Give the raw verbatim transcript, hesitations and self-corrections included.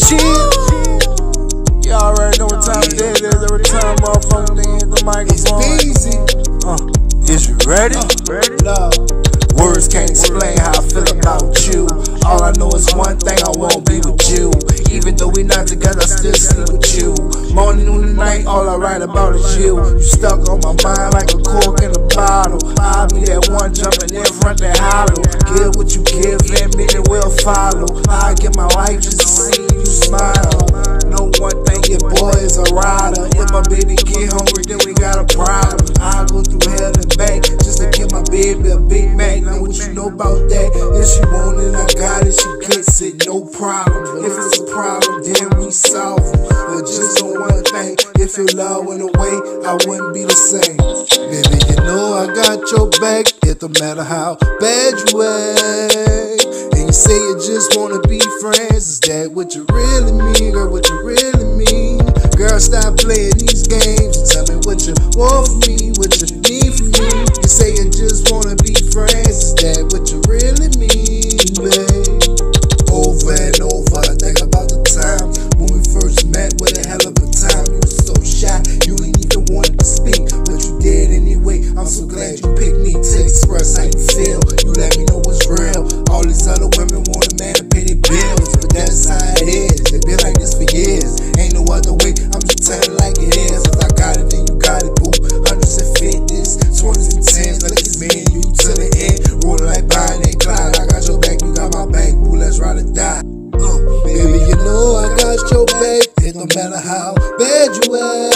chill. You already know what time it is. Every time motherfucker they hit the microphone. It's BeeZee. Uh, is you ready? Ready? Love. Words can't explain how I feel about you. All I know is one thing, I won't be with you. Even though we not together, I still sleep with you. Morning, noon, and night, all I write about is you. You stuck on my mind like a cork in a bottle. I'll be that one jumping in front that hollow. Give what you give and many will follow. I give my life just to see you smile. Know one thing, your boy is a rider. If my baby get hungry, then we got a problem. I go through hell and back just to give my baby a Big Mac. Now what you know about that? If she want it, I got it, she gets it, no problem. If it's a problem, then we solve it. But just on one thing, if your love went away, I wouldn't be the same. Baby, you know I got your back, it don't matter how bad you act. And you say you just wanna be friends, is that what you really mean, girl, what you really mean? Girl, stop playing these games and tell me what you want from me, what you need from me. You say you just wanna be friends, is that what you really mean, babe? Over and over, I think about the time when we first met, what a hell of a time. You were so shy, you ain't even wanted to speak, but you did anyway. I'm so glad you picked me to express how you feel. You let me know what's real. All these other women want a man to pay their bills, but that's how it is. It's been like this for years. Ain't no other way, I'm just telling like it is. If I got it, then you got it, boo. Hundreds and fifties, twenties and tens, like it's me and you to the end. Rolling like Bonnie and Clyde. I got your back, you got my back, boo. Let's ride or die. Uh, baby, you know I got your back. It don't matter how bad you act.